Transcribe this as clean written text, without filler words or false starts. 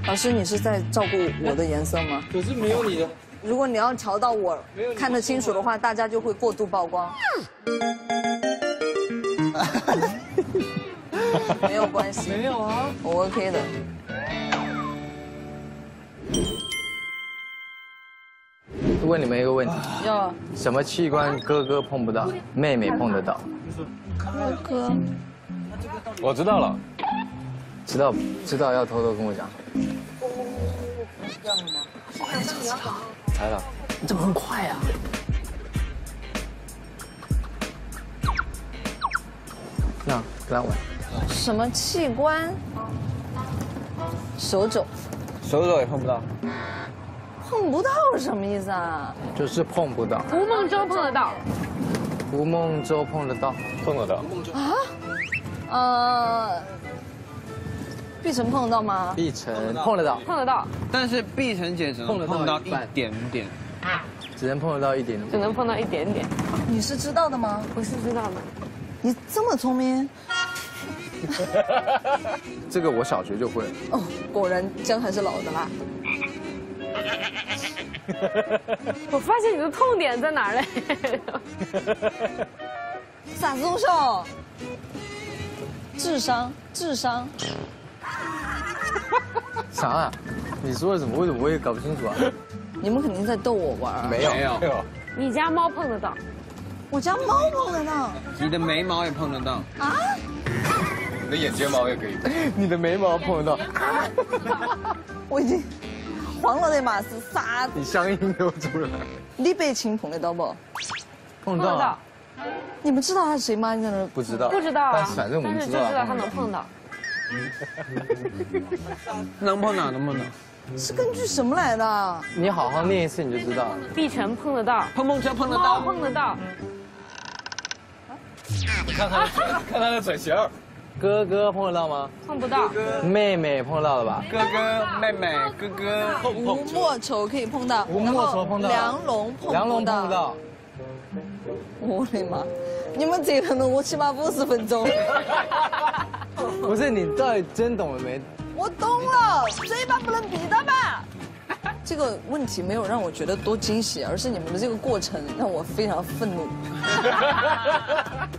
老师，你是在照顾我的颜色吗？ 可是没有你的。 如果你要调到我看得清楚的话，大家就会过度曝光。没有关系。 没有啊， 我 OK 的。 问你们一个问题： 要什么器官哥哥碰不到，妹妹碰得到？ 哥， 我知道了。 知道要偷偷跟我讲。 来了， 你怎么很快啊？那跟他玩。 什么器官？手肘手肘也碰不到。 碰不到是什么意思啊？ 就是碰不到。 吴梦舟碰得到， 吴梦舟碰得到， 碰得到。 碧晨碰得到吗？ 碧晨碰得到， 碰得到， 但是碧晨姐只能碰到一点点， 只能碰得到一点点。 只能碰到一点点。 你是知道的吗？ 我是知道的。 你这么聪明这个我小学就会了。 哦，果然姜还是老的啦。 我发现你的痛点在哪儿嘞？ 啥子东西？智商。 啥啊？你说的什么？为什么我也搞不清楚啊？ 你们肯定在逗我玩啊。 没有。 你家猫碰得到， 我家猫碰得到你的眉毛也碰得到， 啊？ 你的眼睫毛也可以。 你的眉毛碰得到， 我已经黄了的嘛是啥？ 你乡音流出来。 李北清碰得到不？ 碰到啊？ 你们知道他是谁吗？你在那不知道。 不知道啊。 但是反正我们但是知道。 就知道他能碰到。 能碰到，能碰到。 是根据什么来的？ 你好好念一次你就知道了。 碧晨碰得到， 碰碰车碰得猫到， 碰得到， 看他的嘴型。 哥哥碰得到吗？ 碰不到。 妹妹碰到了吧？ 哥哥妹妹哥哥吴莫愁可以碰到， 吴莫愁碰到然后梁龙碰不到。 梁龙碰不到。 我的妈！你们折腾了我起码50分钟。 不是你到底真懂了没？ 我懂了，嘴巴不能闭的吧？这个问题没有让我觉得多惊喜，而是你们的这个过程让我非常愤怒。